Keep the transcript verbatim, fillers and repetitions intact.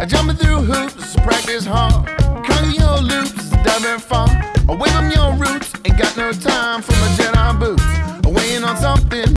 Jumping through hoops, practice hard. Conquer your loops, dive very far. Away from your roots, ain't got no time for my Jedi boots. Weighing on something